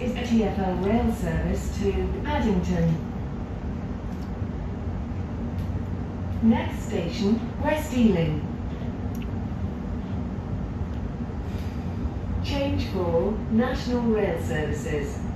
is a TfL rail service to Paddington. Next station, West Ealing. Change for National Rail Services.